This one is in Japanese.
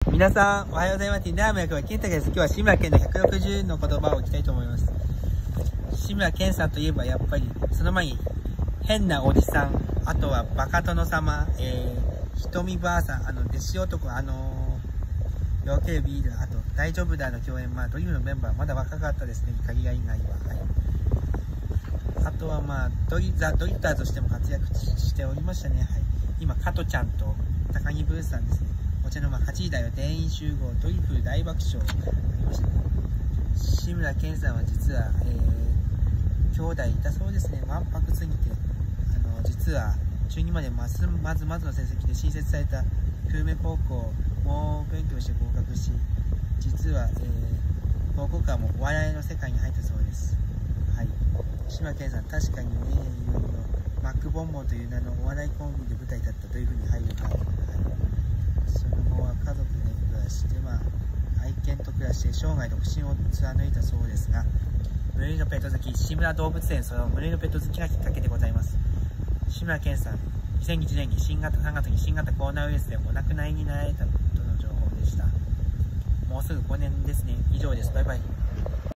皆さんおはようございます。ダーム役は健太です。今日は志村けんの160の言葉をいきたいと思います。志村けんさんといえばやっぱりその前に変なおじさん、あとはバカ殿様、瞳ばあさん、弟子男、夜明けるビール、あと大丈夫だの共演、ドリフのメンバーまだ若かったですね、鍵が以外は。あとはザ・ドリフターとしても活躍しておりましたね。今加トちゃんと高木ブースさんですね。お茶の間8時だよ、全員集合、ドリフ大爆笑ありましたね。志村けんさんは実は、兄弟いたそうですね。わんぱくすぎて、実は中2までまずの成績で新設された久留米高校も勉強して合格し、実は、高校からもお笑いの世界に入ったそうです。志村けんさん、確かにね、いろいろマックボンボンという名のお笑いコンビで舞台に立ったというふうに入るが、その後は家族で暮らして、愛犬と暮らして生涯独身を貫いたそうですが、無類のペット好き、志村動物園、その無類のペット好きがきっかけでございます。志村けんさん、2001年に3月に新型コロナウイルスでお亡くなりになられたとの情報でした。もうすぐ5年ですね。以上です。バイバイ。